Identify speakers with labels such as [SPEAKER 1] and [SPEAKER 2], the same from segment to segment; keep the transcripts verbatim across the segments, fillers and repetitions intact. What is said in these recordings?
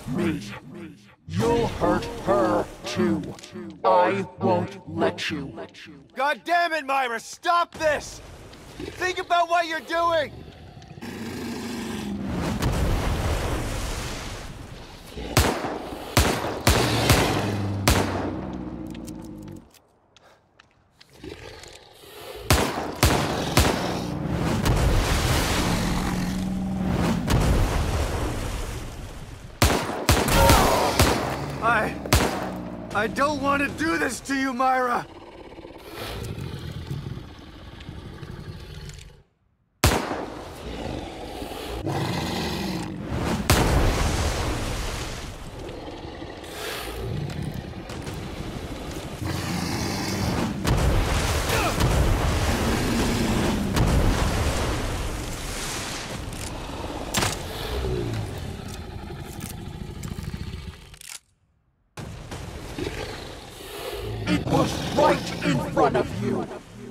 [SPEAKER 1] me. You'll hurt her, too. I won't let you.
[SPEAKER 2] God damn it, Myra! Stop this! Think about what you're doing! I... I don't want to do this to you, Myra!
[SPEAKER 1] It was right in front of you.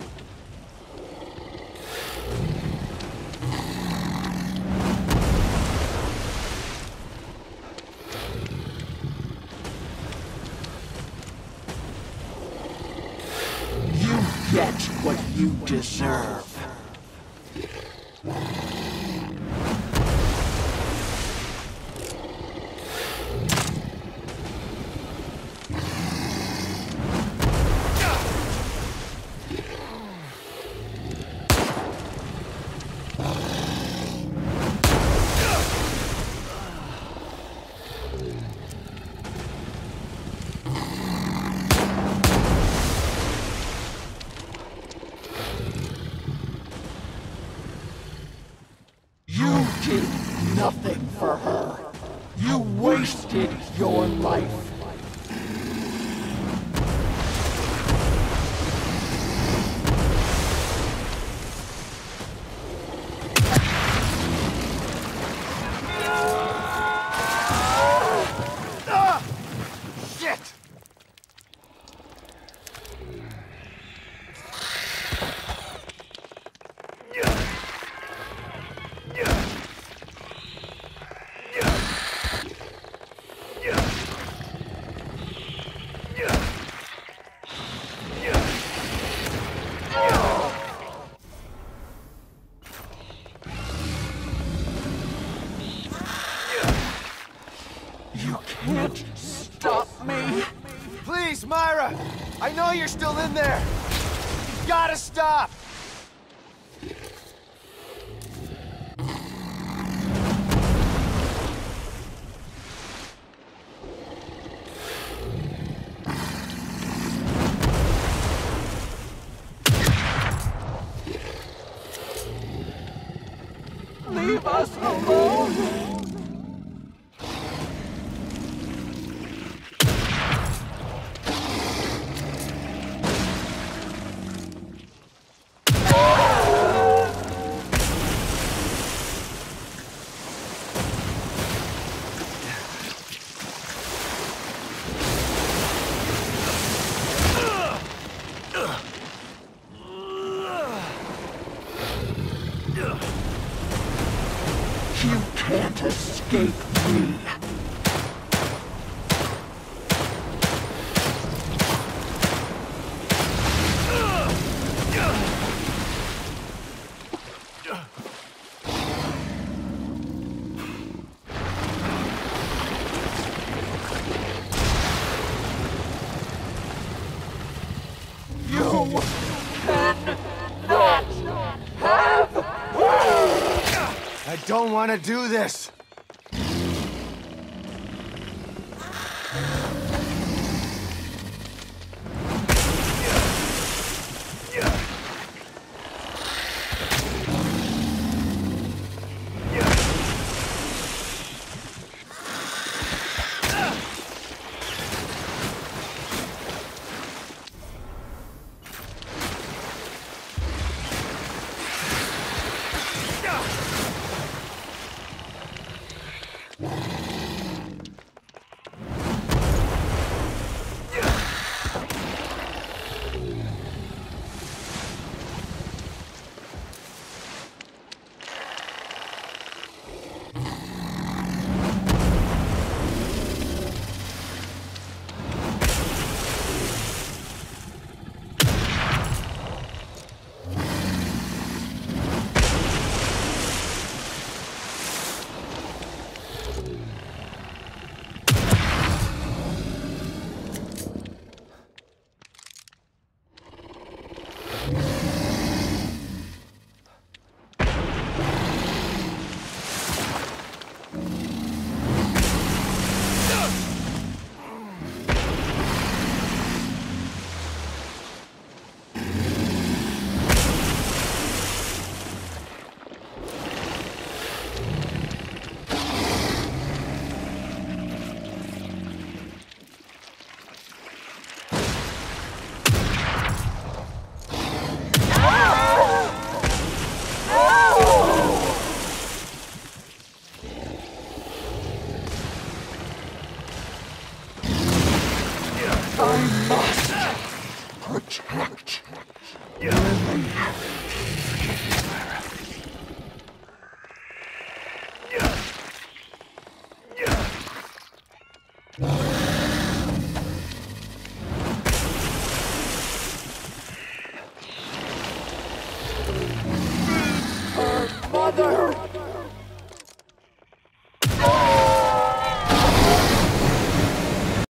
[SPEAKER 1] You get what you deserve. You did nothing for her. You wasted your life.
[SPEAKER 2] Ah! Shit!
[SPEAKER 1] You can't stop me.
[SPEAKER 2] Please, Myra! I know you're still in there! You gotta stop!
[SPEAKER 1] Leave us alone. You can't escape me. You cannot have her!
[SPEAKER 2] I don't want to do this!